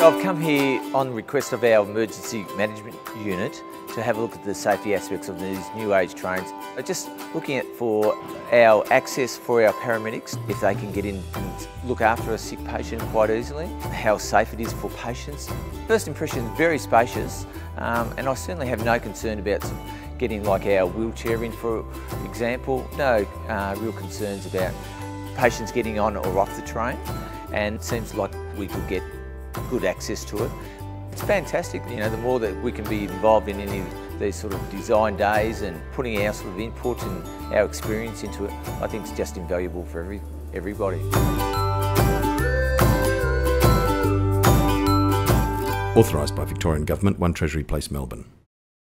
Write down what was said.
I've come here on request of our emergency management unit to have a look at the safety aspects of these new age trains. Just looking at for our access for our paramedics, if they can get in and look after a sick patient quite easily, how safe it is for patients. First impression, very spacious, and I certainly have no concern about getting like our wheelchair in, for example. No real concerns about patients getting on or off the train, and it seems like we could get good access to it. It's fantastic, you know, the more that we can be involved in any of these sort of design days and putting our sort of input and our experience into it, I think it's just invaluable for everybody. Authorised by Victorian Government, 1 Treasury Place, Melbourne.